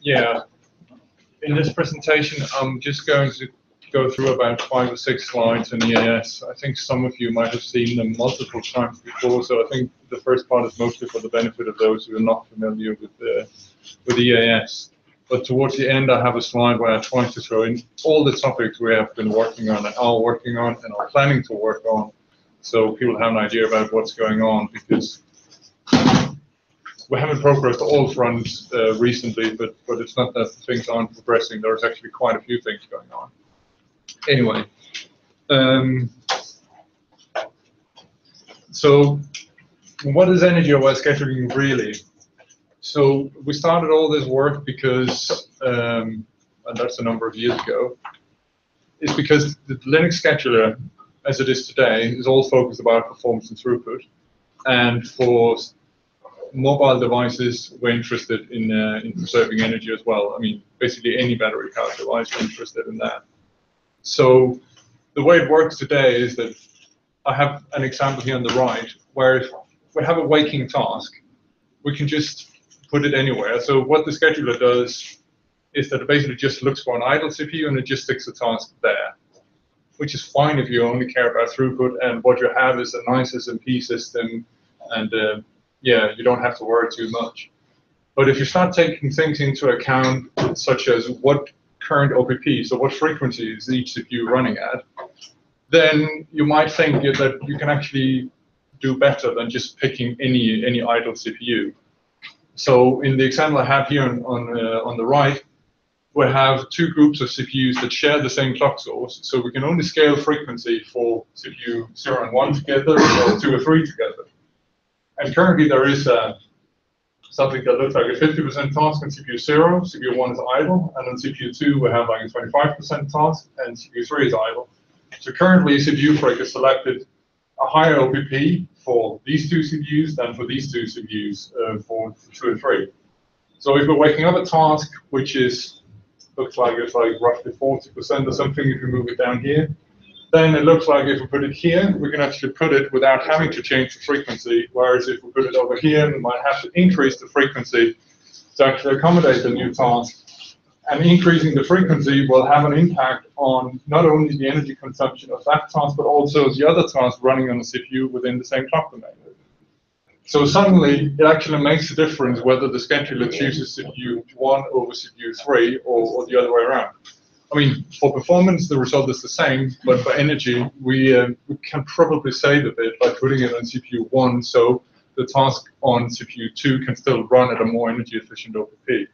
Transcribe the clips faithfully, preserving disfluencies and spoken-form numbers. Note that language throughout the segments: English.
Yeah. In this presentation, I'm just going to go through about five or six slides in E A S. I think some of you might have seen them multiple times before, so I think the first part is mostly for the benefit of those who are not familiar with the with E A S. But towards the end, I have a slide where I try to throw in all the topics we have been working on and are working on and are planning to work on, so people have an idea about what's going on, because we haven't progressed all fronts uh, recently, but, but it's not that things aren't progressing. There's actually quite a few things going on. Anyway, um, so what is energy-aware scheduling really? So we started all this work because, um, and that's a number of years ago, it's because the Linux scheduler, as it is today, is all focused about performance and throughput. And for mobile devices, we're interested in, uh, in preserving energy as well. I mean, basically any battery powered device, we're interested in that. So the way it works today is that I have an example here on the right, where if we have a waking task, we can just put it anywhere. So what the scheduler does is that it basically just looks for an idle C P U and it just sticks the task there, which is fine if you only care about throughput and what you have is a nice S M P system, and uh, yeah, you don't have to worry too much. But if you start taking things into account, such as what current O P P, so what frequency is each C P U running at, then you might think that you can actually do better than just picking any any idle C P U. So in the example I have here on on, uh, on the right, we have two groups of C P Us that share the same clock source, so we can only scale frequency for C P U zero and one together, or two or three together. And currently there is a something that looks like a fifty percent task on C P U zero, C P U one is idle, and on C P U two we have like a twenty-five percent task, and C P U three is idle. So currently C P U break is selected a higher O P P for these two C P Us than for these two C P Us uh, for two and three. So if we're waking up a task which is looks like it's like roughly forty percent or something if we move it down here, then it looks like if we put it here, we can actually put it without having to change the frequency, whereas if we put it over here, we might have to increase the frequency to actually accommodate the new task. And increasing the frequency will have an impact on not only the energy consumption of that task, but also the other tasks running on the C P U within the same clock domain. So suddenly, it actually makes a difference whether the scheduler chooses C P U one over C P U three or, or the other way around. I mean, for performance, the result is the same, but for energy, we, uh, we can probably save a bit by putting it on C P U one, so the task on C P U two can still run at a more energy efficient O P P.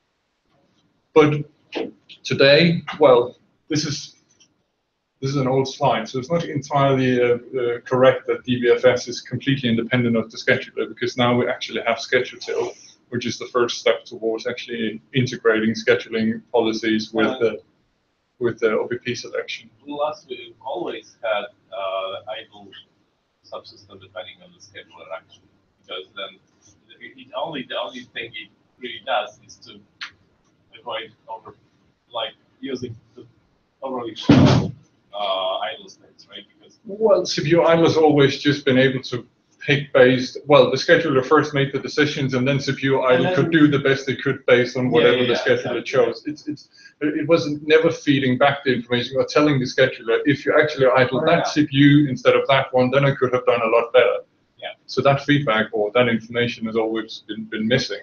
But today, well, this is this is an old slide, so it's not entirely uh, uh, correct that D B F S is completely independent of the scheduler, because now we actually have ScheduleTil, which is the first step towards actually integrating scheduling policies with the with the O P P selection. Last we've always had uh, idle subsystem depending on the scheduler actually, because then it only the only thing it really does is to avoid over like using the overly shallow uh, idle states, right? Because well, C P U idle has always just been able to pick based. Well, the scheduler first made the decisions, and then C P U idle then, could do the best they could based on whatever yeah, yeah, the scheduler exactly. chose. It's it's it wasn't never feeding back the information or telling the scheduler if you actually idle oh, that yeah. C P U instead of that one, then I could have done a lot better. Yeah. So that feedback or that information has always been been missing.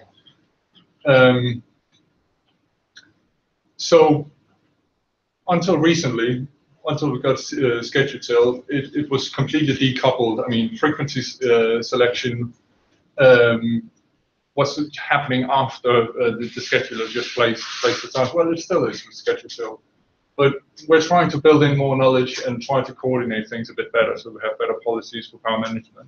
Um, so until recently. Until we got uh, ScheduleTil, it, it was completely decoupled. I mean, frequency uh, selection um, was happening after uh, the, the scheduler just placed, placed the task. Well, it still is with ScheduleTil. But we're trying to build in more knowledge and try to coordinate things a bit better so we have better policies for power management.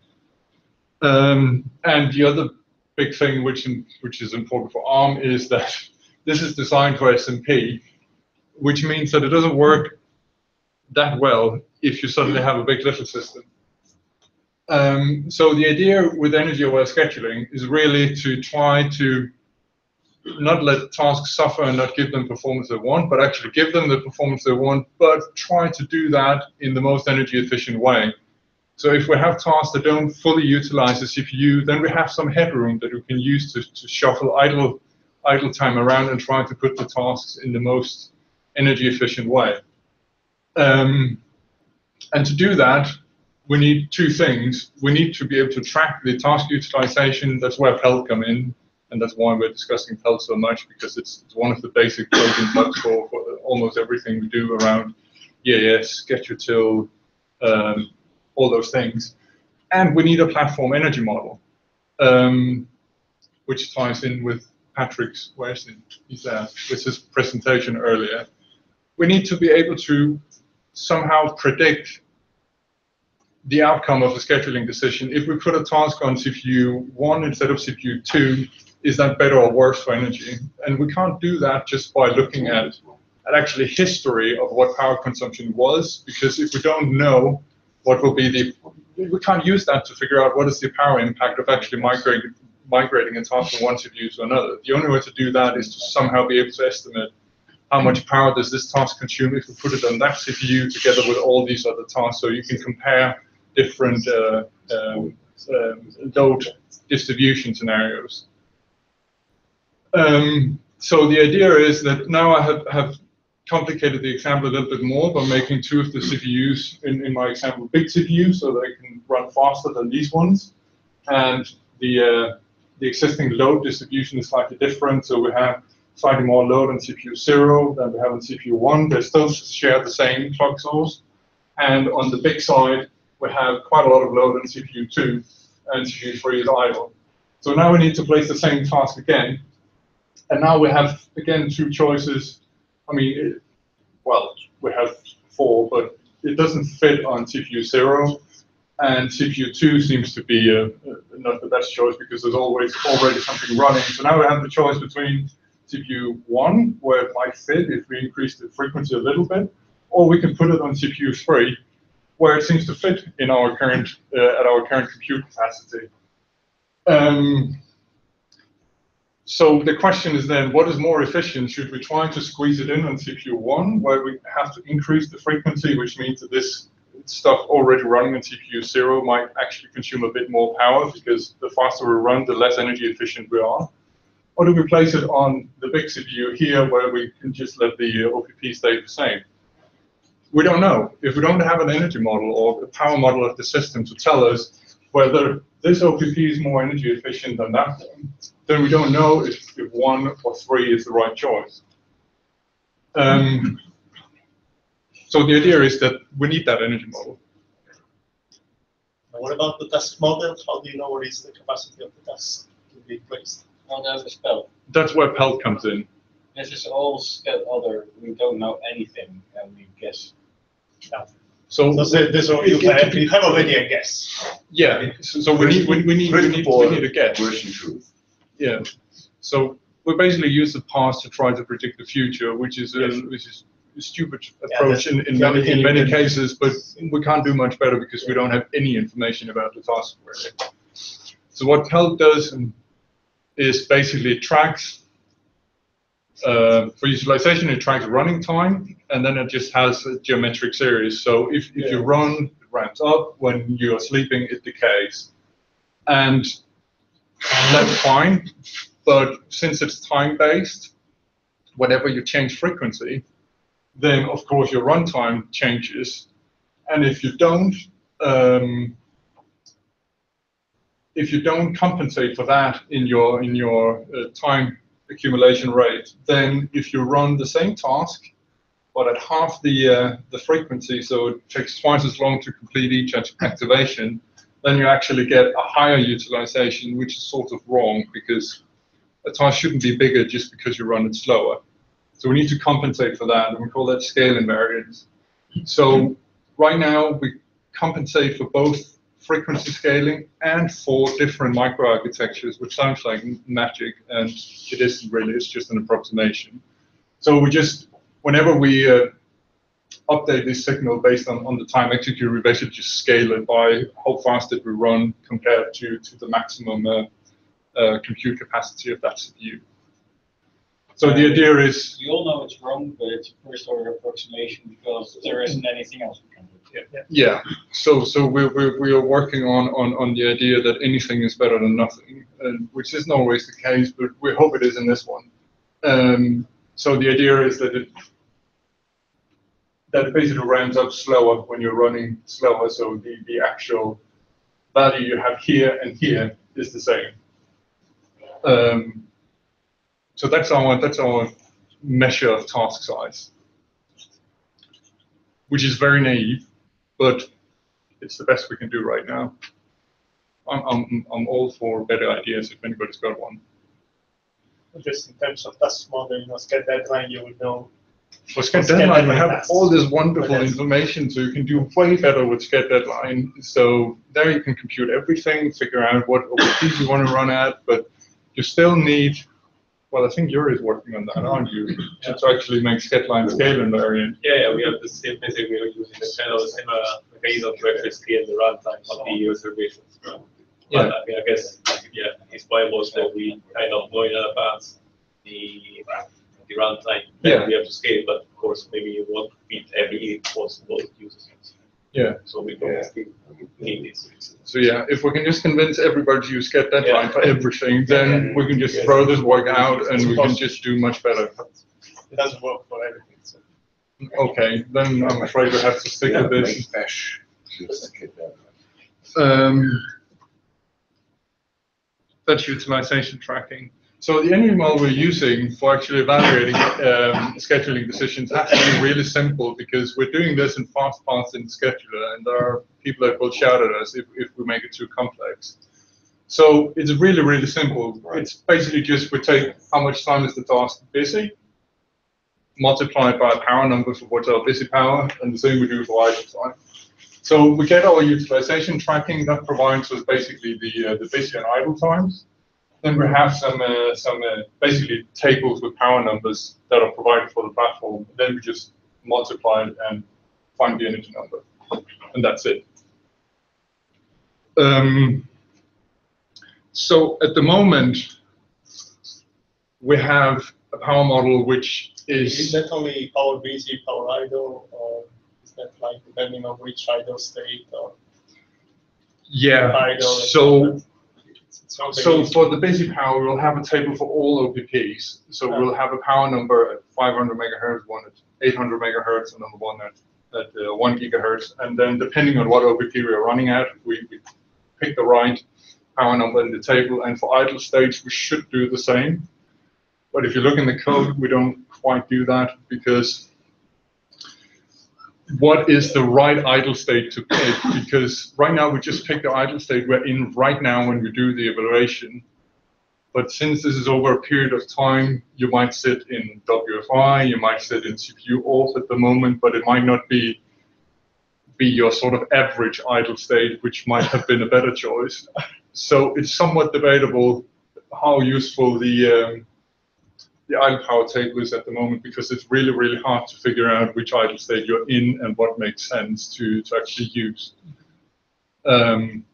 Um, and the other big thing which, in, which is important for ARM is that this is designed for S M P, which means that it doesn't work that well if you suddenly have a big little system. Um, so the idea with energy-aware scheduling is really to try to not let tasks suffer and not give them performance they want, but actually give them the performance they want, but try to do that in the most energy efficient way. So if we have tasks that don't fully utilize the C P U, then we have some headroom that we can use to, to shuffle idle idle time around and try to put the tasks in the most energy efficient way. Um, and to do that, we need two things. We need to be able to track the task utilization. That's where Pelt come in, and that's why we're discussing Pelt so much, because it's, it's one of the basic building blocks for, for almost everything we do around E A S, Get-Util, um, all those things. And we need a platform energy model, um, which ties in with Patrick's, where's he? He's there, with his presentation earlier. We need to be able to somehow predict the outcome of a scheduling decision. If we put a task on C P U one instead of C P U two, is that better or worse for energy? And we can't do that just by looking at, at actually history of what power consumption was, because if we don't know what will be the, we can't use that to figure out what is the power impact of actually migrating, migrating a task from one C P U to another. The only way to do that is to somehow be able to estimate how much power does this task consume if we put it on that C P U together with all these other tasks, so you can compare different uh, um, um, load distribution scenarios. Um, so the idea is that now I have, have complicated the example a little bit more by making two of the C P Us in, in my example big C P Us, so they can run faster than these ones. And the, uh, the existing load distribution is slightly different, so we have slightly more load on C P U zero than we have on C P U one. They still share the same clock source. And on the big side, we have quite a lot of load on C P U two, and C P U three is idle. So now we need to place the same task again. And now we have, again, two choices. I mean, it, well, we have four, but it doesn't fit on C P U zero. And C P U two seems to be uh, not the best choice because there's always already something running. So now we have the choice between C P U one, where it might fit if we increase the frequency a little bit, or we can put it on C P U three, where it seems to fit in our current uh, at our current compute capacity. Um, so the question is then, what is more efficient? Should we try to squeeze it in on C P U one, where we have to increase the frequency, which means that this stuff already running on C P U zero might actually consume a bit more power, because the faster we run, the less energy efficient we are? Or do we place it on the big C P U here, where we can just let the O P P stay the same? We don't know. If we don't have an energy model or a power model of the system to tell us whether this O P P is more energy efficient than that one, then we don't know if, if one or three is the right choice. Um, so the idea is that we need that energy model. Now what about the task model? How do you know what is the capacity of the task to be placed? Oh, that is Pelt. That's where Pelt comes in. This is all scale other. We don't know anything, and we guess. Yeah. So, So this, this you, have, you have already a guess. yeah. So, so we need we, we need we need we need a guess. Version truth. Yeah. So we basically use the past to try to predict the future, which is a, Yes. which is a stupid Yeah, approach in, in the many only thing in you many can- cases, but we can't do much better because we don't have any information about the task really. So what Pelt does is basically it tracks uh, for utilization, it tracks running time, and then it just has a geometric series. So if, if you run, it ramps up. When you are sleeping, it decays. And that's fine, but since it's time-based, whenever you change frequency, then of course your runtime changes. And if you don't, um, if you don't compensate for that in your in your uh, time accumulation rate, then if you run the same task but at half the uh, the frequency, so it takes twice as long to complete each activation, then you actually get a higher utilization, which is sort of wrong, because a task shouldn't be bigger just because you run it slower. So we need to compensate for that, and we call that scale invariance. So right now we compensate for both frequency scaling and for different microarchitectures, which sounds like magic, and it isn't really, it's just an approximation. So we just, whenever we uh, update this signal based on, on the time executed, we basically just scale it by how fast did we run compared to, to the maximum uh, uh, compute capacity of that C P U. So the idea is... You all know it's wrong, but it's a first order approximation because there isn't anything else we can do. Yeah. Yeah, so so we we we are working on on on the idea that anything is better than nothing, and which isn't always the case, but we hope it is in this one. Um, so the idea is that it that it basically ramps up slower when you're running slower. So the, the actual value you have here and here is the same. Um, so that's our that's our measure of task size, which is very naive, but it's the best we can do right now. I'm I'm I'm all for better ideas if anybody's got one. Just in terms of task model, you know, schedule deadline, you would know. For Sched Sched Deadline, we deadline have tasks. all this wonderful Okay. information, so you can do way better with Sched Deadline. So there you can compute everything, figure out what O P Ps you want to run at, but you still need, well, I think Yuri is working on that, aren't you? To to actually make Schedline scale invariant. Yeah, yeah, we have the same, basically we are using the kind of the same uh, mechanism to actually scale the runtime of the reservations. But Yeah. I mean, I guess, yeah, his point was that we kind of know in advance the, the runtime that Yeah. we have to scale, but of course, maybe you won't fit every possible user. Yeah. So we don't still need this. So yeah, if we can just convince everybody to use Sched Deadline Yeah. for everything, then we can just Yeah. throw this work out and we can just do much better. It doesn't work for everything. So. Okay, then I'm afraid we have to stick Yeah, with this. make bash. Just get that. Um, that's utilization tracking. So the energy model we're using for actually evaluating um, scheduling decisions is actually really simple because we're doing this in fast paths in scheduler, and there are people that will shout at us if, if we make it too complex. So it's really, really simple. It's basically just we take how much time is the task busy, multiplied by a power number for what's our busy power, and the same we do for idle time. So we get our utilization tracking that provides us basically the uh, the busy and idle times. Then we have some uh, some uh, basically tables with power numbers that are provided for the platform. Then we just multiply it and find the energy number, and that's it. Um, so at the moment, we have a power model which Is is that only power busy, power idle, or is that like depending on which idle state or yeah. idle? So. It's not very So easy. for the busy power, we'll have a table for all O P Ps. So Yeah. we'll have a power number at five hundred megahertz, one at eight hundred megahertz, and then the one at, at uh, one gigahertz. And then depending on what O P P we are running at, we, we pick the right power number in the table. And for idle states, we should do the same. But if you look in the code, we don't quite do that because what is the right idle state to pick? Because right now we just pick the idle state we're in right now when we do the evaluation. But since this is over a period of time, you might sit in W F I, you might sit in C P U off at the moment, but it might not be be your sort of average idle state, which might have been a better choice. So it's somewhat debatable how useful the um, the idle power table is at the moment, because it's really, really hard to figure out which idle state you're in and what makes sense to, to actually use. Um,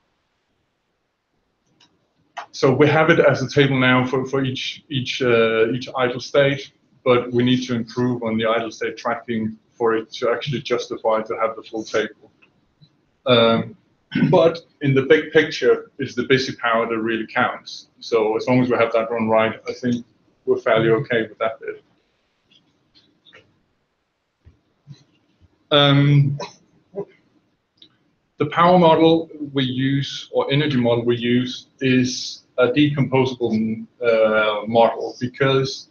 so we have it as a table now for, for each, each, uh, each idle state, but we need to improve on the idle state tracking for it to actually justify to have the full table. Um, but in the big picture, it's the busy power that really counts. So as long as we have that run right, I think we're fairly okay with that bit. Um, the power model we use, or energy model we use, is a decomposable uh, model, because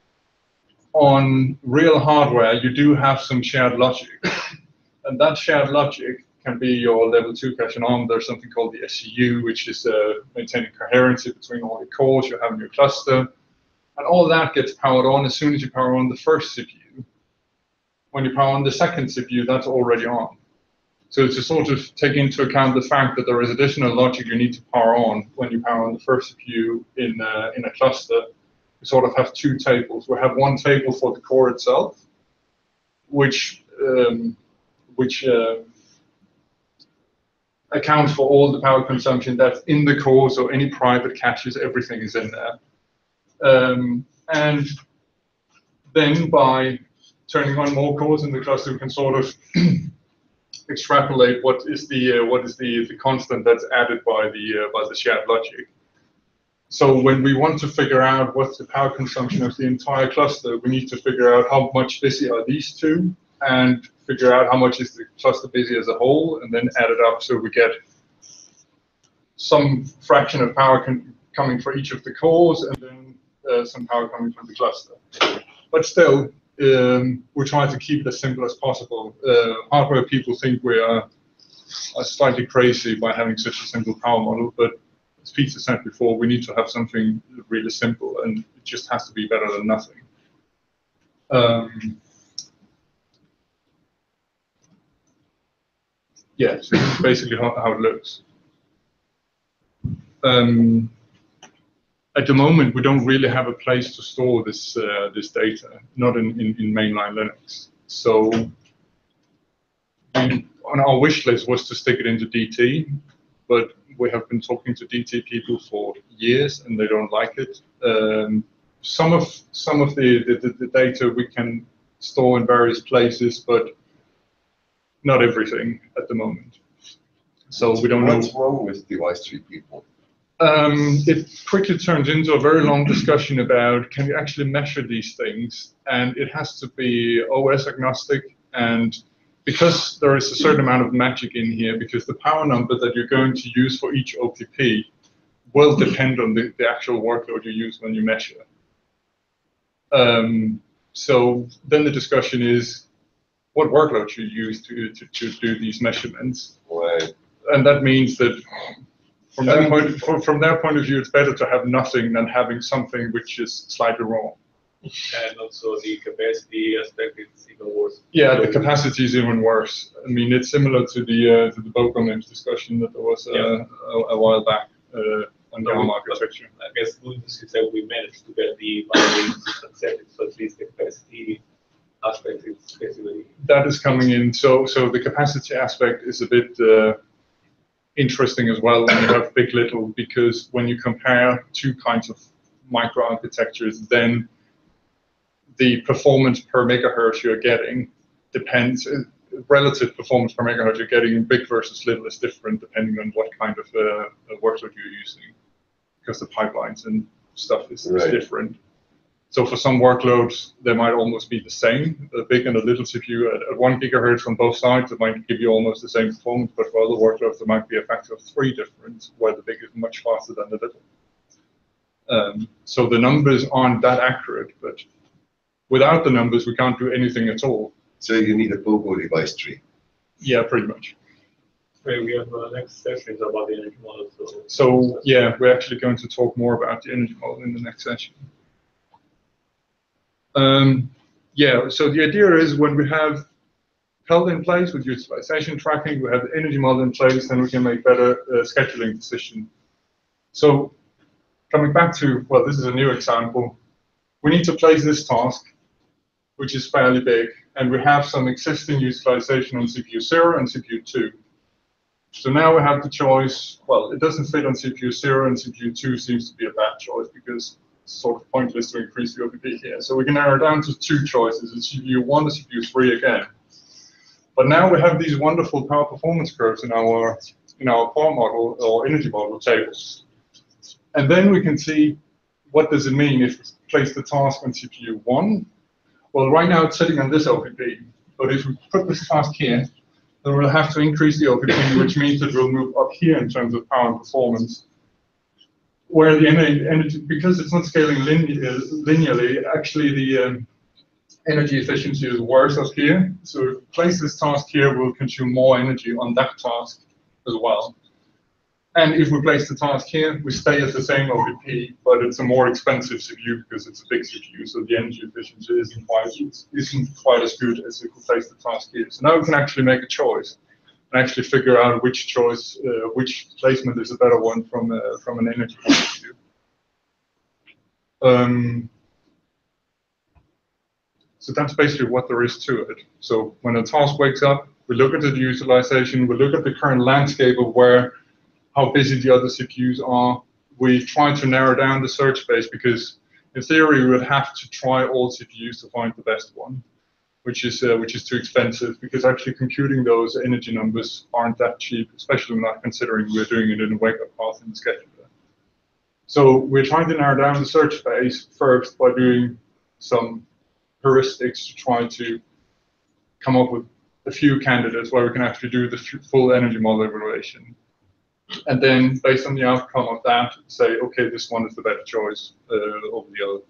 on real hardware you do have some shared logic, and that shared logic can be your level two cache and ARM. There's something called the S C U, which is uh, maintaining coherency between all the cores you have in your cluster. And all that gets powered on as soon as you power on the first C P U. When you power on the second C P U, that's already on. So to sort of take into account the fact that there is additional logic you need to power on when you power on the first C P U in, uh, in a cluster, we sort of have two tables. We have one table for the core itself, which, um, which uh, accounts for all the power consumption that's in the core, so any private caches, everything is in there. Um, and then by turning on more cores in the cluster, we can sort of extrapolate what is the uh, what is the, the constant that's added by the uh, by the shared logic. So when we want to figure out what's the power consumption of the entire cluster, we need to figure out how much busy are these two, and figure out how much is the cluster busy as a whole, and then add it up so we get some fraction of power coming for each of the cores, and then uh, some power coming from the cluster. But still, um, we're trying to keep it as simple as possible. Uh, hardware people think we are, are slightly crazy by having such a simple power model, but as Peter said before, we need to have something really simple, and it just has to be better than nothing. Um, yeah, so this is basically how, how it looks. Um, at the moment, we don't really have a place to store this uh, this data, not in, in, in mainline Linux. So we, on our wish list was to stick it into D T, but we have been talking to D T people for years, and they don't like it. Um, some of some of the, the, the data we can store in various places, but not everything at the moment. So we don't know. What's wrong with device tree people? Um, it quickly turned into a very long discussion about, can you actually measure these things? And it has to be O S agnostic, and because there is a certain amount of magic in here, because the power number that you're going to use for each O P P will depend on the, the actual workload you use when you measure. Um, so then the discussion is, what workload you use to, to, to do these measurements? Right. And that means that From their, point, from, from their point of view, it's better to have nothing than having something which is slightly wrong. And also the capacity aspect is even worse. Yeah, the capacity is even worse. I mean, it's similar to the uh, to the Bokomems discussion that there was uh, Yeah. a, a while back uh, on the No, ARM we- architecture. I guess good news is that we managed to get the boundary accepted, so at least the capacity aspect is basically. That is coming in. So so the capacity aspect is a bit uh, interesting as well when you have big little, because when you compare two kinds of microarchitectures, then the performance per megahertz you're getting depends, uh, relative performance per megahertz you're getting in big versus little is different depending on what kind of uh, workload you're using, because the pipelines and stuff is, Right. is different. So for some workloads, they might almost be the same, a big and a little C P U at, at one gigahertz on both sides, it might give you almost the same performance, but for other workloads, there might be a factor of three difference, where the big is much faster than the little. Um, so the numbers aren't that accurate, but without the numbers, we can't do anything at all. So you need a Pogo device tree. Yeah, pretty much. Okay, we have uh, next session is about the energy model. So, So yeah, we're actually going to talk more about the energy model in the next session. Um, yeah, so the idea is when we have P E L D in place with utilization tracking, we have the energy model in place, then we can make better uh, scheduling decisions. So coming back to, well, this is a new example. We need to place this task, which is fairly big, and we have some existing utilization on C P U zero and C P U two. So now we have the choice, well, it doesn't fit on C P U zero, and C P U two seems to be a bad choice because it's sort of pointless to increase the O P P here. So we can narrow down to two choices, it's C P U one and C P U three again. But now we have these wonderful power performance curves in our, in our power model or energy model tables. And then we can see, what does it mean if we place the task on C P U one? Well, right now it's sitting on this O P P, but if we put this task here, then we'll have to increase the O P P, which means that we'll move up here in terms of power and performance. Where the energy, because it's not scaling linearly, actually the um, energy efficiency is worse up here. So if we place this task here, we'll consume more energy on that task as well. And if we place the task here, we stay at the same O P P, but it's a more expensive C P U because it's a big C P U, so the energy efficiency isn't quite, isn't quite as good as if we place the task here. So now we can actually make a choice and actually figure out which choice, uh, which placement is a better one from, uh, from an energy point of view. Um, so that's basically what there is to it. So when a task wakes up, we look at the utilization, we look at the current landscape of where how busy the other C P Us are. We try to narrow down the search space because, in theory, we would have to try all C P Us to find the best one, which is uh, which is too expensive because actually computing those energy numbers aren't that cheap, especially not considering we're doing it in a wake-up path in the scheduler. So we're trying to narrow down the search space first by doing some heuristics to try to come up with a few candidates where we can actually do the full energy model evaluation. And then based on the outcome of that, say, okay, this one is the better choice uh, over the other.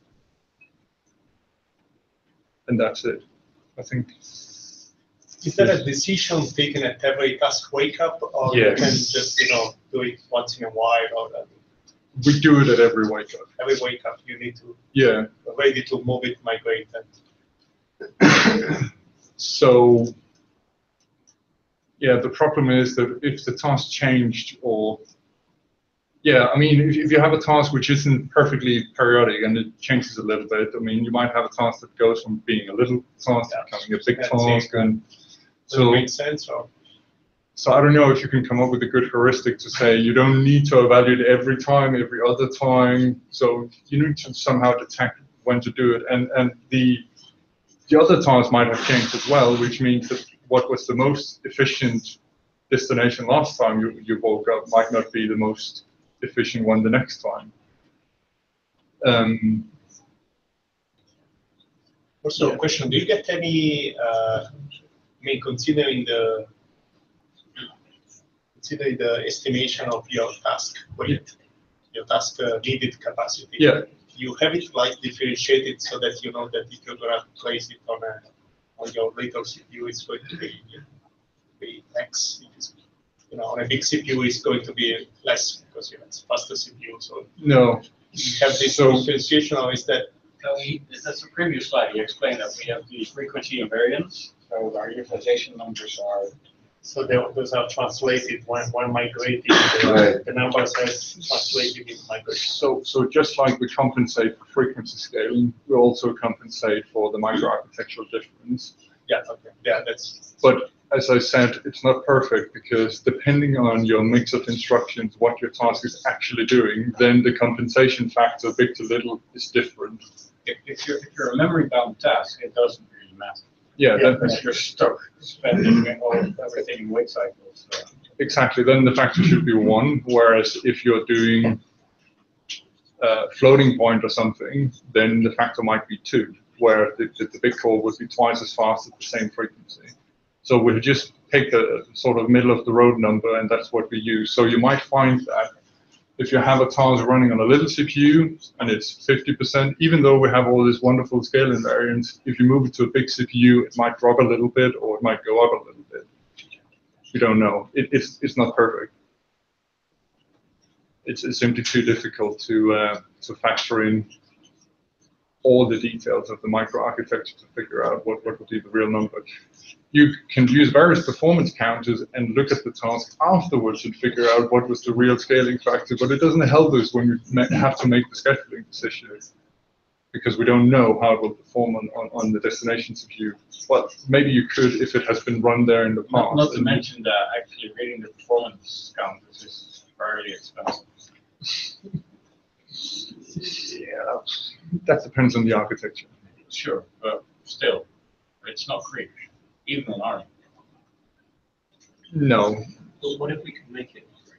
And that's it, I think. Is there a decision taken at every task wake up, or Yes. you can just, you know, do it once in a while, or uh, We do it at every wake up. every wake up you need to Yeah. ready to move it, migrate it? So, yeah, the problem is that if the task changed or, yeah, I mean, if, if you have a task which isn't perfectly periodic and it changes a little bit, I mean, you might have a task that goes from being a little task to becoming a big That's task. it. And Does it so, make sense? Or? so I don't know if you can come up with a good heuristic to say you don't need to evaluate every time, every other time. So you need to somehow detect when to do it. And, and the, the other tasks might have changed as well, which means that what was the most efficient destination last time you, you woke up might not be the most efficient one the next time. Um, Also, Yeah. a question: do you get any? Uh, I mean, considering the considering the estimation of your task weight, your task uh, needed capacity. yeah, You have it like differentiated so that you know that if you're gonna place it on a on your little C P U, it's going to be be X. If it's, you know, on a big C P U, it's going to be less because you know it's faster C P U. So no. you have this So- differentiation, or is that? So we, that's the previous slide, you explained that we have the frequency invariance, so our utilization numbers are. So they, those are translated when, when migrating, the, Right. the numbers are translated in migration. So, so just like we compensate for frequency scaling, we also compensate for the microarchitectural difference. Yeah, okay, yeah, that's, But as I said, it's not perfect because depending on your mix of instructions, what your task is actually doing, then the compensation factor, big to little, is different. If, if you're, if you're a memory bound task, it doesn't really matter. Yeah, Yeah, then, If you're stuck spending all, everything in wait cycles. Uh, exactly. Then the factor should be one. Whereas if you're doing a floating point or something, then the factor might be two, where the, the, the big core would be twice as fast at the same frequency. So we just pick a sort of middle of the road number, and that's what we use. So you might find that if you have a task running on a little C P U and it's fifty percent, even though we have all this wonderful scale invariance, if you move it to a big C P U, it might drop a little bit or it might go up a little bit. We don't know. It, it's, it's not perfect. It's, it's simply too difficult to, uh, to factor in all the details of the microarchitecture to figure out what, what would be the real number. You can use various performance counters and look at the task afterwards and figure out what was the real scaling factor, but it doesn't help us when we ma- have to make the scheduling decision because we don't know how it will perform on, on, on the destination C P U. Well, maybe you could if it has been run there in the past. Not, not to and- mention that actually reading the performance counters is very expensive. Yeah, that depends on the architecture. Sure, but still, it's not free, even in ARM. No, But what if we could make it free?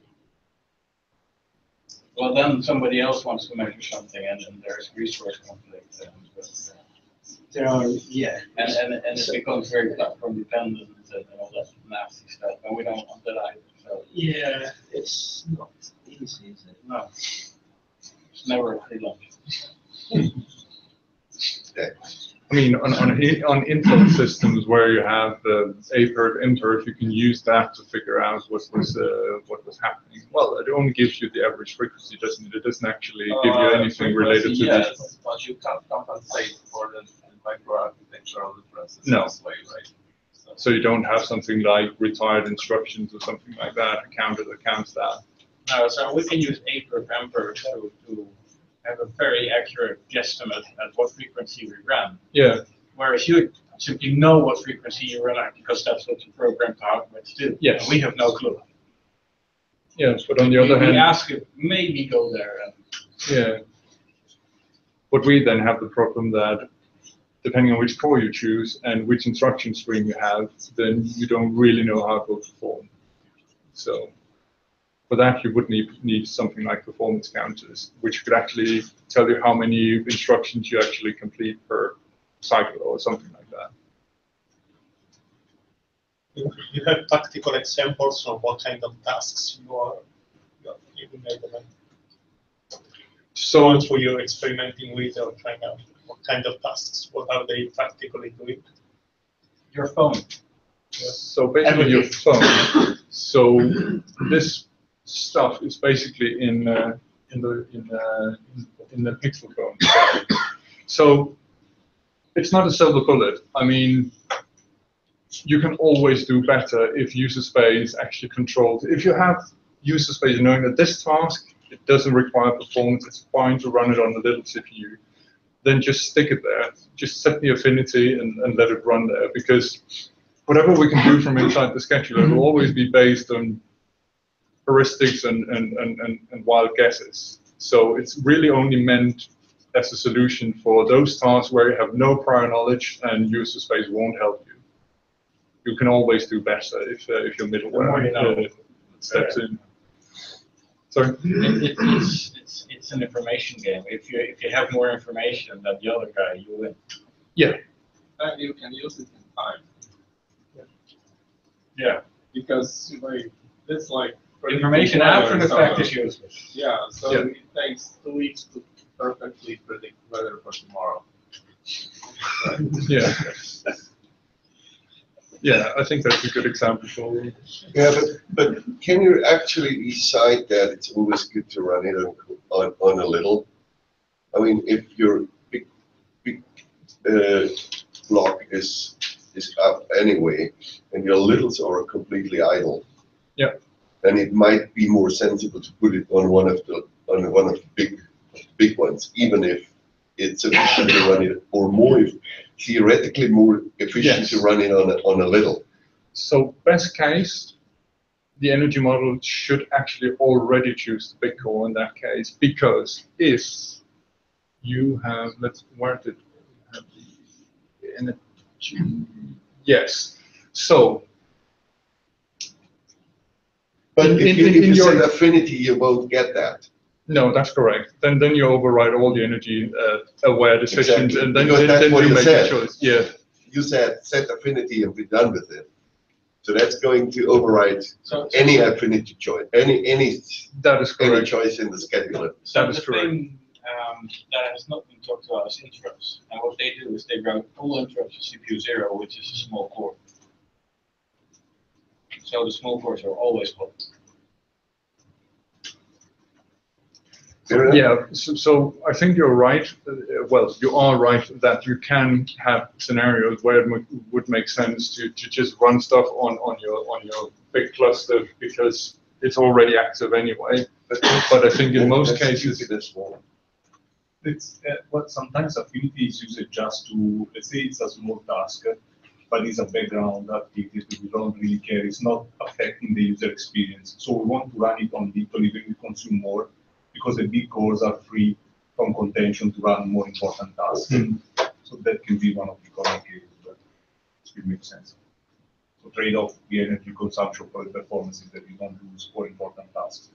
Well, then somebody else wants to measure something and then there's resource conflict. And, uh, There are, yeah. and, and, and it becomes very platform dependent and all that nasty stuff, and we don't want that either. So, Yeah, it's not easy, is it? no, it's never a free lunch. I mean, on, on, i- on input systems where you have the A-perf, M-perf, you can use that to figure out what was, uh, what was happening. Well, it only gives you the average frequency, doesn't it? It doesn't actually give you Uh, anything related to the. Yes, but you can't compensate for the microarchitectural differences No. this way, right? So- So you don't have something like retired instructions or something like that, a counter that counts that. No, so we can use A per M per to, to have a very accurate guesstimate at what frequency we ran. Yeah, Whereas you simply know what frequency you run at because that's what you programmed the hardware to do. Yes. And we have no clue. yeah, but on the We- other We hand, ask it, maybe go there and yeah. But we then have the problem that depending on which core you choose and which instruction stream you have, then you don't really know how it will perform. So For that, you would need, need something like performance counters, which could actually tell you how many instructions you actually complete per cycle or something like that. You you have practical examples of what kind of tasks you are you are giving them. So who you're experimenting with or trying out what kind of tasks, what are they practically doing? Your phone. So basically your phone. So this stuff is basically in uh, in the in, uh, in in the Pixel phone. So it's not a silver bullet. I mean, you can always do better if user space actually controlled. If you have user space knowing that this task, it doesn't require performance, it's fine to run it on a little C P U, then just stick it there. Just set the affinity and, and let it run there, because whatever we can do from inside the scheduler will always be based on heuristics and, and, and, and, and wild guesses. So it's really only meant as a solution for those tasks where you have no prior knowledge and user space won't help you. You can always do better if, uh, if your middleware you know. uh, steps in. Sorry? It, it, it's, it's, it's an information game. If you if you have more information than the other guy, you win. Yeah. And you can use it in time. Yeah. Because like it's like Information after the fact is useless. Yeah, so Yeah. it takes two weeks to perfectly predict weather for tomorrow. Right? Yeah. Yeah, I think that's a good example for you. Yeah, but, but can you actually decide that it's always good to run it on, on, on a little? I mean, if your big, big uh, block is is up anyway, and your littles are completely idle, Yeah. then it might be more sensible to put it on one of the on one of the big big ones, even if it's efficient to run it, or more theoretically more efficient Yes. to run it on a, on a little. So best case, the energy model should actually already choose the big core in that case, because if you have, let's, where did we have the energy? Yes. So But In- if in- you, in- if in you your- set affinity, you won't get that. no, that's correct. Then then you override all the energy uh, aware decisions, Exactly, and then, because then, that's then what you you make said. a choice. Yeah. You said set affinity and be done with it. So that's going to override So any affinity choice, any any That is any correct. choice in the scheduler. So That is the correct. thing um, that has not been talked about is interrupts. And what they do is they run full interrupts to C P U zero, which is a small core. So the small cores are always hot. Fair enough? Yeah, so, so I think you're right. Uh, well, you are right that you can have scenarios where it would, would make sense to, to just run stuff on, on your on your big cluster because it's already active anyway. But, but I think in most Let's cases, use it as well. It's uh, what sometimes affinity is used just to, let's say it's a small task, but it's a background activity that we don't really care. It's not affecting the user experience. So we want to run it on little, even if we consume more, because the big cores are free from contention to run more important tasks. Mm. So that can be one of the common cases, but it still makes sense. So trade off the energy consumption for the performances that we don't lose for important tasks.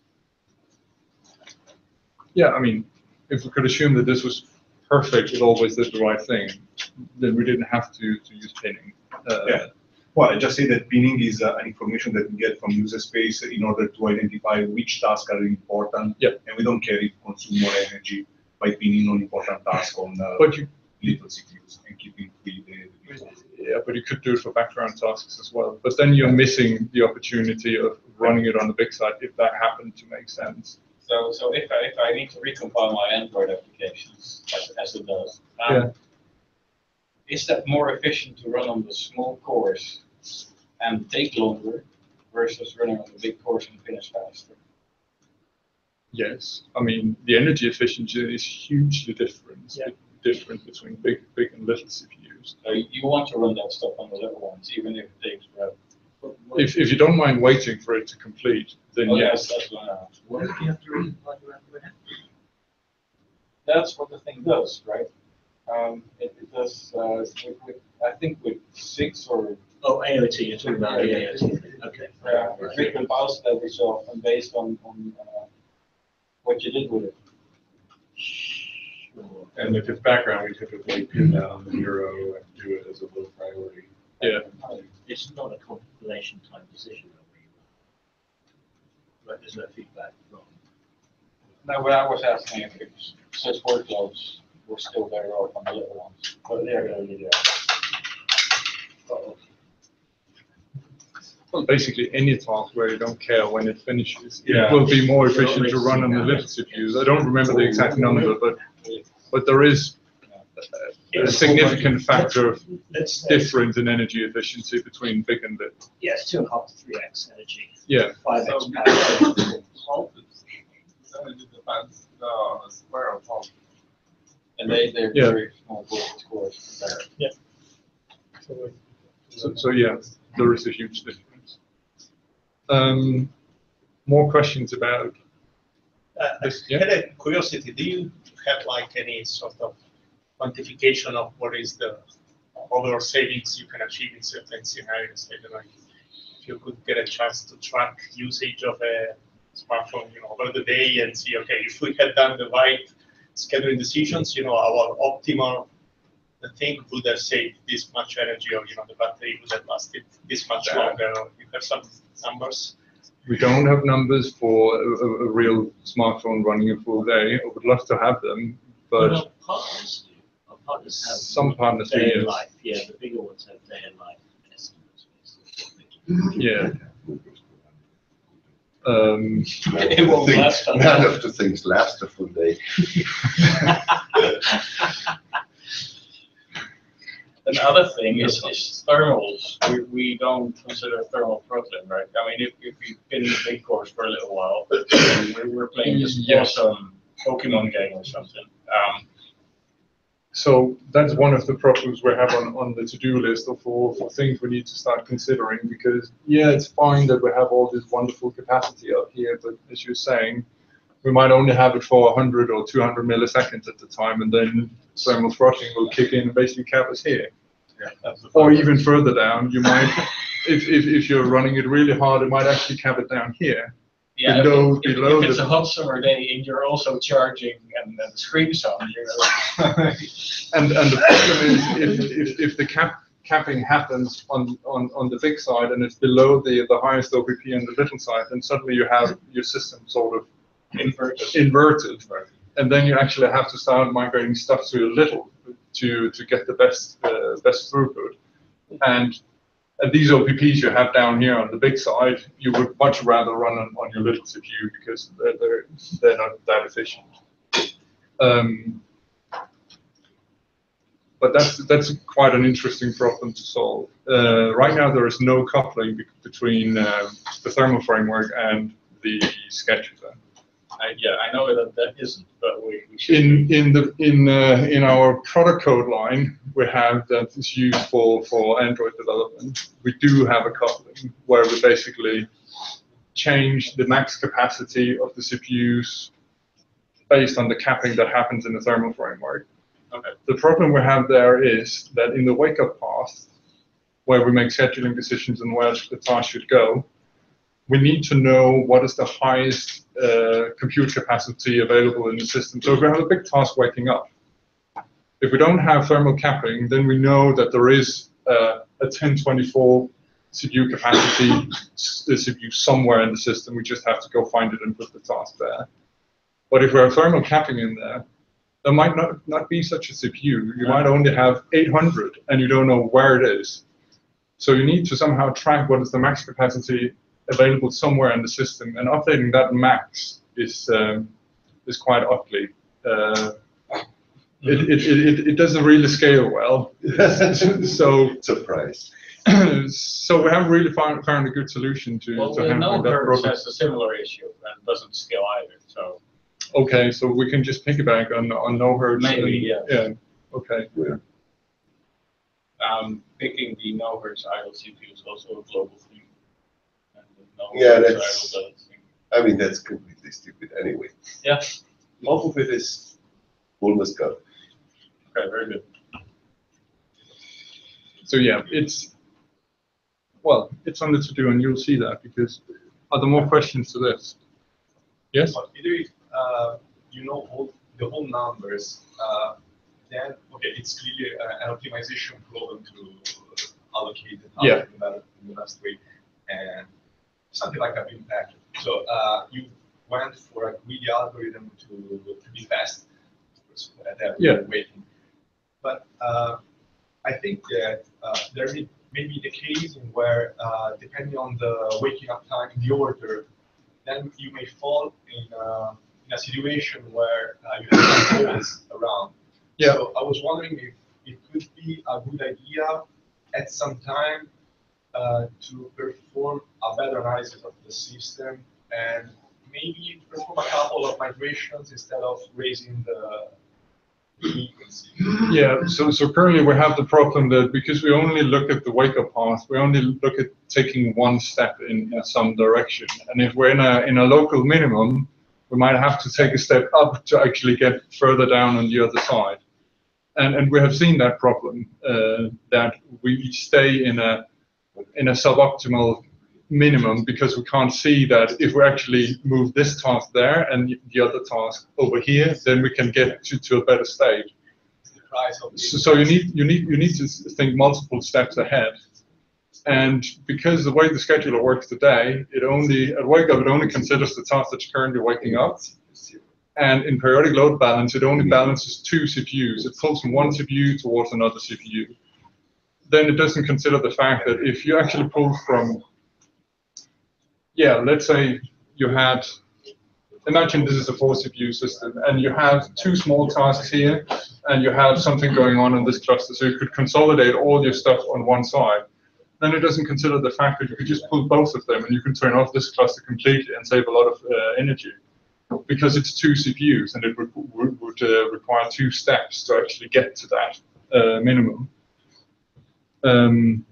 yeah, I mean, if we could assume that this was perfect, it always did the right thing, then we didn't have to, to use pinning. Uh, Yeah. Well, I just say that pinning is uh, an information that we get from user space in order to identify which tasks are important. Yep. And we don't care if we consume more energy by pinning on important tasks on uh, But you, little C P Us and keeping free the, the big ones. yeah, but you could do it for background tasks as well. But then you're missing the opportunity of running it on the big side if that happened to make sense. So so if I if I need to recompile my Android applications as, as it does, um, Yeah. is that more efficient to run on the small cores and take longer versus running on the big cores and finish faster? Yes, I mean the energy efficiency is hugely different. Yeah. Different between big, big and little C P Us. So you want to run that stuff on the little ones, even if it takes forever. If if you don't mind waiting for it to complete, then Oh, yes. that's, that's, uh, What if you have to recompile your Android app? that's what the thing does, right? Um, it, it does, uh, with, with, I think with six or Oh, A O T, you're talking about the A O T. Okay. Yeah, it's been paused every so often based on, on uh, what you did with it. Sure. And if it's background, we typically pin that on the Euro and do it as a low priority. Yeah. It's not a compilation time decision, though, where you- but there's no feedback from. No, but I was asking if it's- such workloads were still better off on the little ones, but they're really there. Well, basically any task where you don't care when it finishes, it Yeah. will be more efficient to run on the little C P Us. I don't remember the exact number, but but there is a significant factor of Let's, difference in energy efficiency between big and little. yeah, it's two and a half to three X energy, Yeah. five So X we power. voltage, it only depends uh, on the square of voltage. And they, they're Yeah. very small voltage cores there. So, so yeah, there is a huge difference. Um, more questions about Uh, this? I Yeah. had a curiosity, do you have like any sort of quantification of what is the overall savings you can achieve in certain scenarios? I don't know if you could get a chance to track usage of a smartphone, you know, over the day and see, okay, if we had done the right scheduling decisions, you know, our optimal the thing would have saved this much energy, or you know, the battery would have lasted this much Yeah. longer. Or you have some numbers? We don't have numbers for a, a, a real smartphone running a full day. I would love to have them, but Well, partners do. Our partners have. some partners do, Day in yes. life, yeah, the bigger ones have day in life estimates. basically. Yeah. Um, It won't last a None lot. of the things last a full day. Another thing is, is thermals. We, we don't consider thermal throttling, right? I mean, if, if we've been in the big course for a little while, and we were playing this Yes. awesome Pokemon game or something. Um, So that's one of the problems we have on, on the to-do list of for, for things we need to start considering, because yeah, it's fine that we have all this wonderful capacity up here, but as you're saying, we might only have it for one hundred or two hundred milliseconds at the time, and then thermal throttling will kick in and basically cap us here. That's the Or problem. even further down, you might, if, if, if you're running it really hard, it might actually cap it down here. yeah, if, Below- if, below if it's the- a hot summer day and you're also charging and, and the screen's on, you're And, and the problem is, if, if, if the cap, capping happens on, on, on the big side and it's below the, the highest O P P on the little side, then suddenly you have your system sort of inverted. inverted. And then you actually have to start migrating stuff to a little to, to get the best, uh, best throughput. And at these O P Ps you have down here on the big side, you would much rather run on, on your little C P U because they're, they're, they're not that efficient. Um, But that's that's quite an interesting problem to solve. Uh, right now, there is no coupling be between uh, the thermal framework and the scheduler. I, yeah, I know that that isn't, but we, we should. In in the in uh, in our product code line, we have that is used for for Android development. We do have a coupling where we basically change the max capacity of the C P Us based on the capping that happens in the thermal framework. Okay. The problem we have there is that in the wake-up path, where we make scheduling decisions on where the task should go, we need to know what is the highest uh, compute capacity available in the system. So if we have a big task waking up, if we don't have thermal capping, then we know that there is uh, a ten twenty-four C P U capacity C P U somewhere in the system. We just have to go find it and put the task there. But if we have thermal capping in there, there might not, not be such a C P U. You might only have eight hundred and you don't know where it is. So you need to somehow track what is the max capacity available somewhere in the system, and updating that max is um, is quite ugly. Uh, it, it, it, it doesn't really scale well. so Surprise. so we haven't really found, found a good solution to, Well, to the handling no that hertz problem. has a similar issue and doesn't scale either. So Okay, so we can just piggyback on on no hertz. Maybe, and, yeah. Yeah. Okay. Yeah. um, picking the no hertz idle C P U is also a global thing. And the no Yeah, hertz that's- idle does thing. I mean, that's completely stupid anyway. Yeah. Half of it is almost gone. Okay, very good. So yeah, it's Well, it's on the to-do, and you'll see that, because are there more questions to this? Yes? But either if uh, you know all the whole numbers, uh, then okay, it's clearly uh, an optimization problem to allocate the Yeah. task in the in the best way, and something like a bin packet. So uh, you went for a greedy algorithm to to be fast. At that Yeah. waiting. But uh, I think that uh, there may, may be the case in where, uh, depending on the waking up time, the order, then you may fall in a, in a situation where uh, you have some holes around. Yeah. So I was wondering if it could be a good idea at some time uh, to perform a better analysis of the system and maybe perform a couple of migrations instead of raising the frequency. Yeah, so, so currently we have the problem that because we only look at the wake-up path, we only look at taking one step in, in some direction. And if we're in a, in a local minimum, we might have to take a step up to actually get further down on the other side. And, and we have seen that problem, uh, that we stay in a, in a suboptimal minimum because we can't see that if we actually move this task there and the other task over here, then we can get to, to a better state. So, so you need you need you need to think multiple steps ahead. And because the way the scheduler works today, it only at wake up it only considers the task that's currently waking up. And in periodic load balance, it only balances two C P Us. It pulls from one C P U towards another C P U. Then it doesn't consider the fact that if you actually pull from Yeah, let's say you had, imagine this is a four C P U system, and you have two small tasks here, and you have something going on in this cluster, so you could consolidate all your stuff on one side. Then it doesn't consider the fact that you could just pull both of them, and you can turn off this cluster completely and save a lot of uh, energy, because it's two C P Us, and it would, would, would uh, require two steps to actually get to that uh, minimum. Um,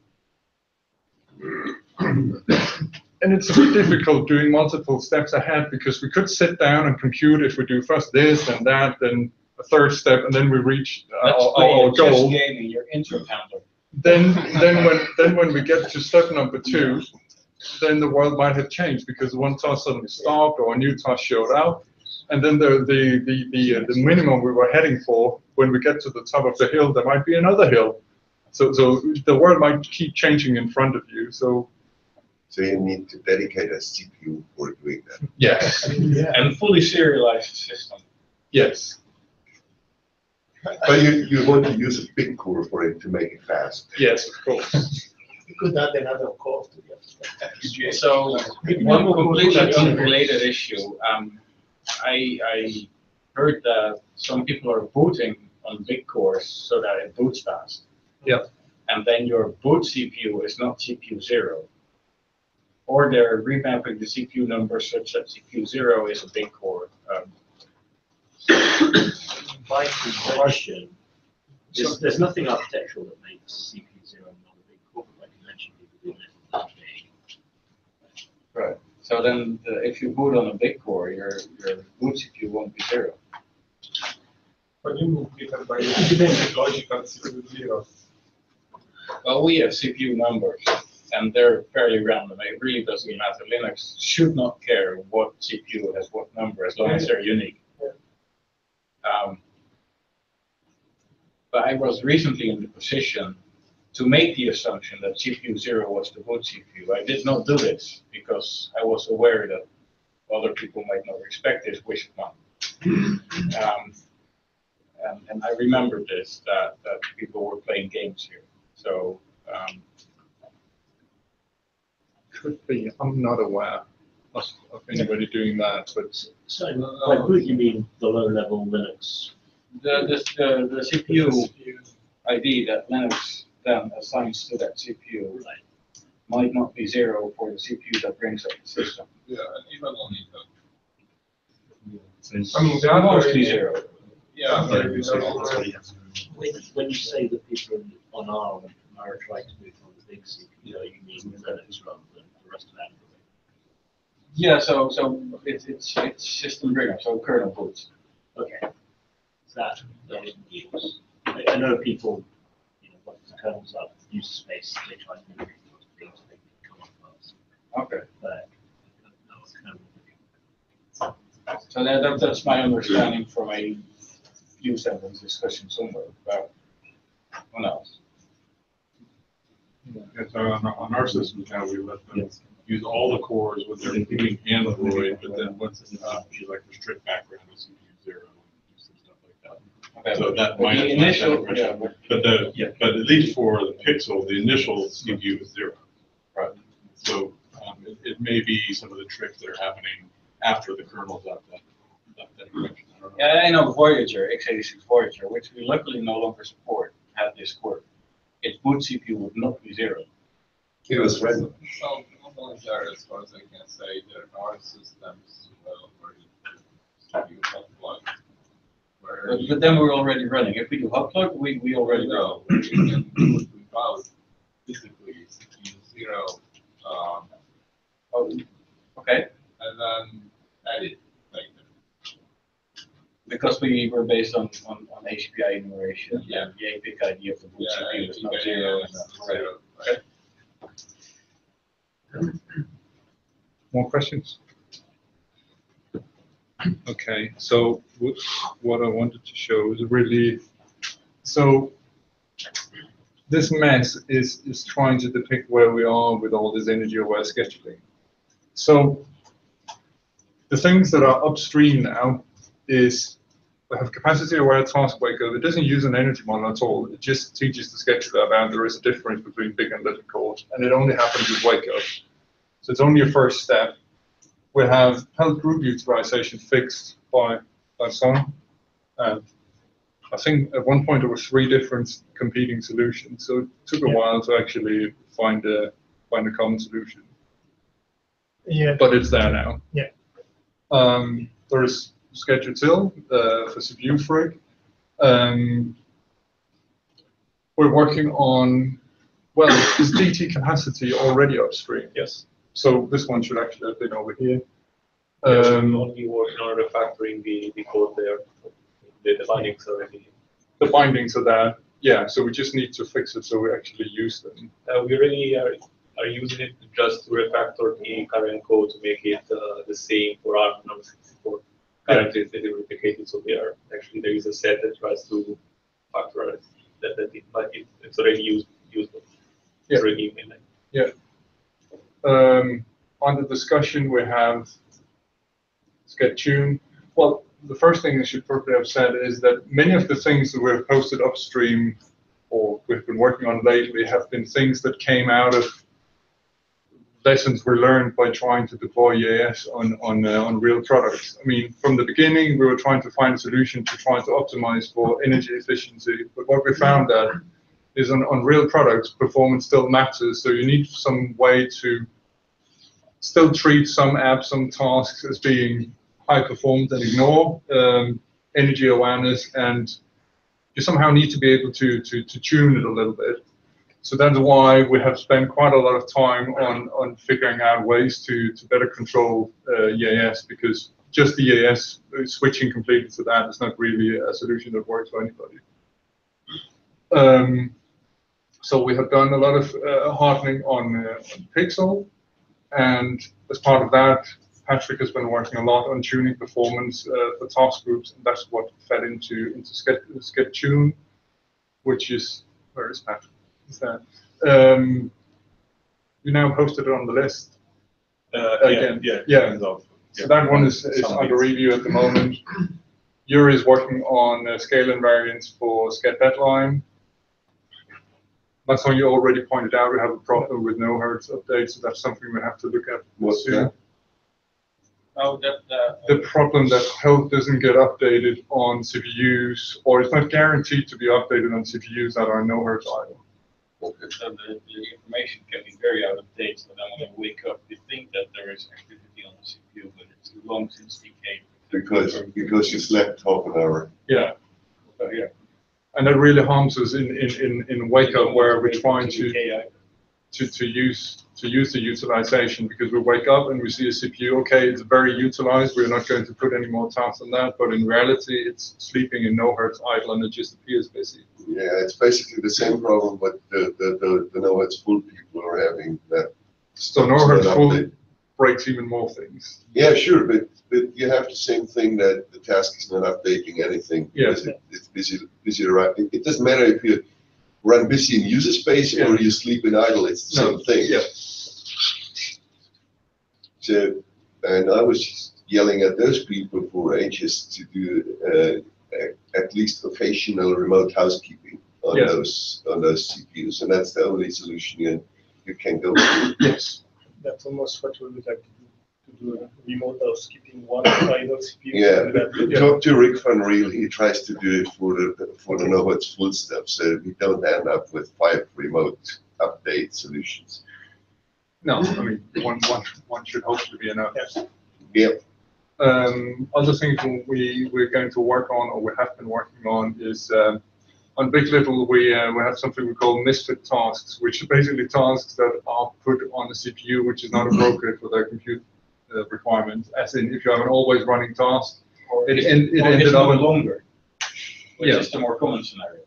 And it's a bit difficult doing multiple steps ahead because we could sit down and compute if we do first this, then that, then a third step, and then we reach uh, Let's our, play our a chess goal. game in your intercounter. Then, then when then when we get to step number two, then the world might have changed because one task suddenly stopped or a new task showed up, and then the the the the, uh, the minimum we were heading for, when we get to the top of the hill, there might be another hill. So so the world might keep changing in front of you. So. So you need to dedicate a C P U for doing that. Yes. Yeah. And fully serialized system. Yes. But you, you want to use a big core for it to make it fast. Yes, of course. You could add another core to the So one completely unrelated issue. Um, I, I heard that some people are booting on big cores so that it boots fast. Yeah. And then your boot C P U is not C P U zero. Or they're revamping the C P U numbers such that C P U zero is a big core. Um, By convention, there's, there's nothing architectural that makes C P U zero not a big core, like you mentioned, people do it. Right. So then the, if you boot on a big core, your, your boot C P U won't be zero. But you move it by the logical C P U zero. Well, we have C P U numbers, and they're fairly random. It really doesn't matter. Linux should not care what C P U has what number, as long as they're unique. Um, but I was recently in the position to make the assumption that C P U zero was the boot C P U. I did not do this because I was aware that other people might not respect this wish of mine. Um, and, and I remembered this, that, that people were playing games here. So. Um, Could be. I'm not aware of, of anybody doing that, but So by boot you mean the low-level Linux? The, the, the, the C P U I D that Linux then assigns to that C P U might not be zero for the C P U that brings up the system. Yeah, and even on it. I mean, there So are mostly zero. Yeah. When, when you say that people on ARM are trying to move on the big C P U, you mean Linux rather than the rest of Android? Yeah, so so it's it's it's system bring up, so kernel boots. Okay. That they didn't use. I, I know people, you know, once the kernel's up, user space, they try to move it to big to big Okay. But, no, it's kind of- So that, that- that's my understanding from a few sentence discussion somewhere about, who knows? Yes, on, on our systems now, we let them use all the cores with their including Android, but then once it's uh, you like restrict background with C P U zero, and some stuff like that. Okay, So but- that but might- the initial, might- yeah, but- But the, yeah, but at least for the Pixel, the initial C P U is zero. Right. So, um, it, it may be some of the tricks that are happening after the kernel's up that, that, that direction. I don't know. Yeah, I know Voyager, x eighty-six Voyager, which we luckily no longer support, had this quirk. Its boot C P U would not be zero. It was random. So, not only there, as far as I can say, there are systems uh, where you you hot plug, where But, you but then we're already running. If we do hot plug, we, we already know. know where you can do it without physically C P U zero, um, Oh, okay, and then edit later. because we were based on, on, on H P I enumeration. Yeah. The A P I idea of the boot Yeah, C P U is not yeah, zero. yeah, and it's that. zero, right? More questions? Okay, so wh- what I wanted to show is really, so this mess is, is trying to depict where we are with all this energy-aware scheduling. So the things that are upstream now is we have capacity-aware task waker that doesn't use an energy model at all. It just teaches the scheduler about there is a difference between big and little cores, and it only happens with wake up. So it's only a first step. We have health group utilization fixed by, by Sun. And I think at one point there were three different competing solutions, so it took a Yeah. while to actually find a, find a common solution. Yeah. But it's there now. Yeah. Um, there's schedule till uh, for C P U frig. Um, we're working on, well, is D T capacity already upstream? Yes. So this one should actually have been over here. Yeah, we're Um, only working on refactoring the, the code there. The, the bindings already. the bindings of that, yeah, so we just need to fix it so we actually use them. Uh, we really are, are using it just to refactor the current code to make it uh, the same for our number sixty-four. Currently, it's replicated, so they are actually there is a set that tries to factorize that, that it, but it, it's already used usable. Yeah. It's already in it. Yeah. Um, on the discussion, we have SketTune. Well, the first thing I should probably have said is that many of the things that we've posted upstream or we've been working on lately have been things that came out of lessons were learned by trying to deploy E A S on, on, uh, on real products. I mean, from the beginning, we were trying to find a solution to try to optimize for energy efficiency. But what we found that is on, on real products, performance still matters. So you need some way to still treat some apps, some tasks as being high performance and ignore um, energy awareness, and you somehow need to be able to, to, to tune it a little bit. So that's why we have spent quite a lot of time on, on figuring out ways to, to better control uh, E A S, because just the E A S, uh, switching completely to that is not really a solution that works for anybody. Um, so we have done a lot of uh, hardening on, uh, on Pixel, and as part of that, Patrick has been working a lot on tuning performance uh, for task groups, and that's what fed into into SketTune, which is, where is Patrick? Is that um, you now posted it on the list Uh, again? yeah, yeah. So, So that one is, is Some under bits. review at the moment. Yuri is working on uh, scale invariants for Sket Deadline. That's one you already pointed out. We have a problem with no hertz updates, so that's something we have to look at What's soon. that? Oh, that, that. The problem that health doesn't get updated on C P Us, or it's not guaranteed to be updated on C P Us that are no hertz idle. Okay. So the, the information can be very out of date, so then when you wake up, you think that there is activity on the C P U, but it's long since decayed. Because, because you slept half an hour. Yeah. Uh, yeah. And that really harms us in, in, in, in wake up, where we're trying to, to, to use to use the utilization, because we wake up and we see a C P U, okay, it's very utilized, we're not going to put any more tasks on that, but in reality, it's sleeping in no hertz idle and it just appears busy. Yeah, it's basically the same problem, but the, the, the, the no, it's full people are having that. So in order to full breaks even more things. Yeah, sure, but, but you have the same thing that the task is not updating anything. Yeah. Because it, it's busy, busy around. It, it doesn't matter if you run busy in user space Yeah. or you sleep in idle, it's the No, same thing. Yeah. So, and I was yelling at those people for ages to do uh, a- at least occasional remote housekeeping on Yeah. those on those C P Us, and that's the only solution you, you can go with. Yes. That's almost what we would like to do, to do a remote housekeeping one idle C P U. Yeah, and that- Yeah. talk to Rick Van Riel. He tries to do it for the for the know what's full stuff, so we don't end up with five remote update solutions. No, I mean, one, one, one should hopefully be enough. Yep. Um, other things we, we're going to work on, or we have been working on, is um, on Big Little, we, uh, we have something we call misfit tasks, which are basically tasks that are put on the C P U, which is not appropriate for their compute uh, requirements. As in, if you have an always running task, Or it, it's- en- it or it's ended no up in, longer, which Yeah. is the more common scenario.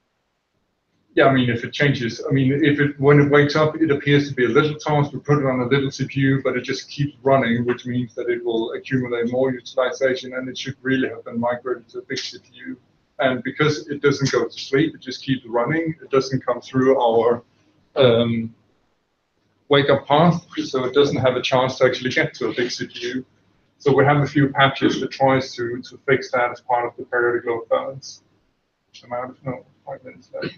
yeah, I mean, if it changes, I mean, if it, when it wakes up, it appears to be a little task, we put it on a little C P U, but it just keeps running, which means that it will accumulate more utilization, and it should really have been migrated to a big C P U. And because it doesn't go to sleep, it just keeps running, it doesn't come through our um, wake up path, so it doesn't have a chance to actually get to a big C P U. So we have a few patches that tries to, to fix that as part of the periodic load balance. I'm out of, no, five minutes left.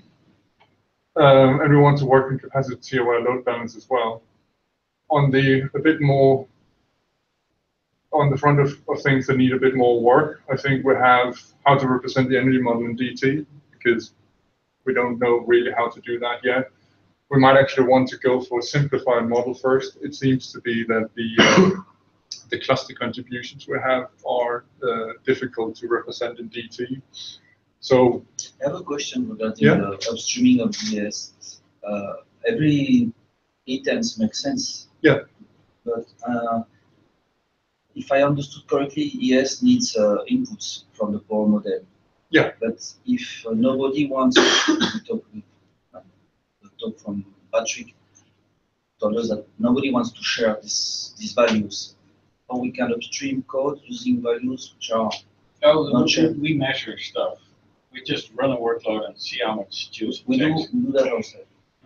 Um, and we want to work in capacity aware load balance as well. On the, a bit more, on the front of, of things that need a bit more work, I think we have how to represent the energy model in D T, because we don't know really how to do that yet. We might actually want to go for a simplified model first. It seems to be that the, uh, the cluster contributions we have are uh, difficult to represent in D T. So, I have a question regarding Yeah. the upstreaming of D S. Uh, every items makes sense. Yeah. But uh, if I understood correctly, E S needs uh, inputs from the power model. Yeah. But if uh, nobody wants to talk with, uh, talk from Patrick, told us that nobody wants to share this, these values, how we can upstream code using values which are Oh, Not we, sure. we measure stuff. We just run a workload and see how much juice we it do, takes. we do that ourselves.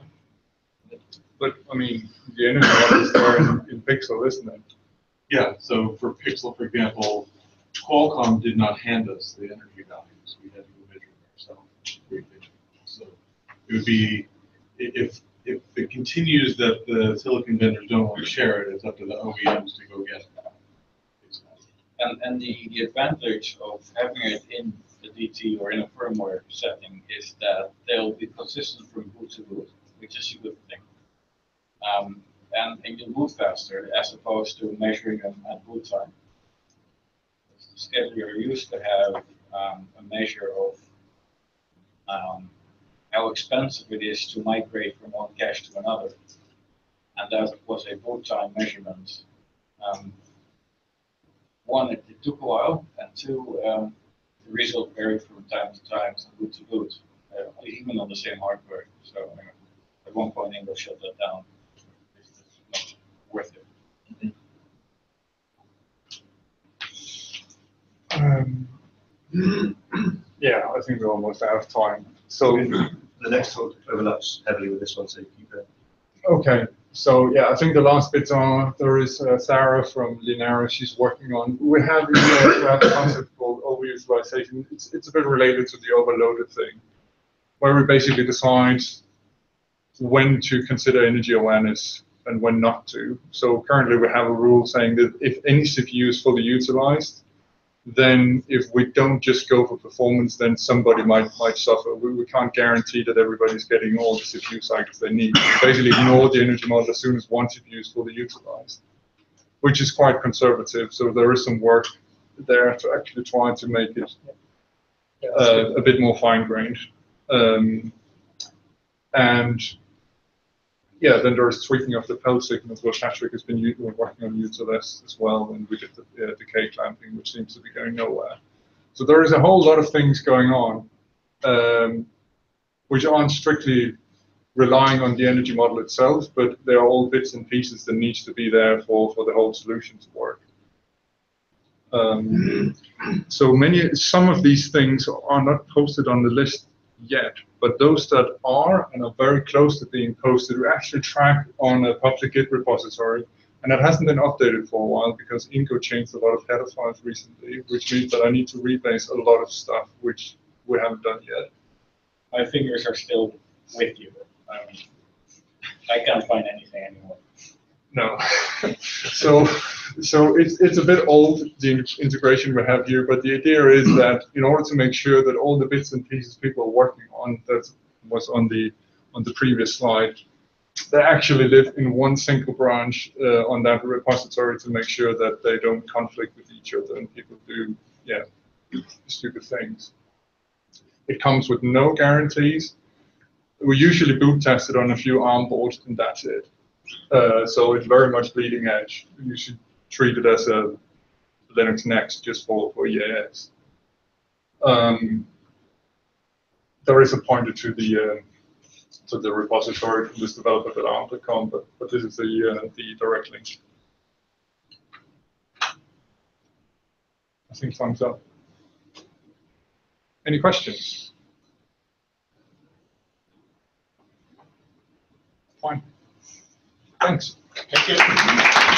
but I mean, the energy model is there in, in Pixel, isn't it? Yeah, so for Pixel, for example, Qualcomm did not hand us the energy values. We had to go measure it ourselves. We did. So it would be, i- if, if it continues that the silicon vendors don't want to share it, it's up to the O E Ms to go get it. And, and the, the advantage of having it in the D T or in a firmware setting is that they'll be consistent from boot to boot, which is a good thing. Um, and, and you'll move faster as opposed to measuring them at boot time. The scheduler used to have um, a measure of um, how expensive it is to migrate from one cache to another. And that was a boot time measurement. Um, one, it, it took a while, and two, um, the result varied from time to time, from boot to boot, uh, even on the same hardware. So uh, at one point, Intel shut that down. It's just not worth it. Um, yeah, I think we're almost out of time. So, The next one overlaps heavily with this one, so keep it. okay. So yeah, I think the last bits are, there is uh, Sarah from Linera, she's working on, we have, you know, we have a concept called overutilization. It's, it's a bit related to the overloaded thing, where we basically decide when to consider energy awareness and when not to. So currently we have a rule saying that if any C P U is fully utilized, then if we don't just go for performance, then somebody might might suffer. We, we can't guarantee that everybody's getting all the C P U cycles they need. We basically ignore the energy model as soon as one C P U is fully utilized, which is quite conservative. So there is some work there to actually try to make it uh, a bit more fine-grained. Um, and yeah, then there's tweaking of the P E L signals, where Patrick has been u- working on Utilest as well, and we did the, uh, the K clamping, which seems to be going nowhere. So there is a whole lot of things going on, um, which aren't strictly relying on the energy model itself, but they are all bits and pieces that needs to be there for, for the whole solution to work. Um, so many, some of these things are not posted on the list yet, but those that are and are very close to being posted, we actually track on a public Git repository, and that hasn't been updated for a while because Inco changed a lot of header files recently, which means that I need to rebase a lot of stuff which we haven't done yet. My fingers are still with you. Um, I can't find anything anymore. No. so so it's, it's a bit old, the integration we have here, but the idea is that in order to make sure that all the bits and pieces people are working on, that was on the on the previous slide, they actually live in one single branch uh, on that repository to make sure that they don't conflict with each other and people do, yeah, stupid things. It comes with no guarantees. We usually boot test it on a few ARM boards and that's it. Uh, so it's very much bleeding edge. You should treat it as a Linux Next just for, for E A S. Um, there is a pointer to the uh, to the repository from this developer at arm dot com, but, but this is the uh, the direct link. I think thumbs up. Any questions? Fine. Thanks. Thank you.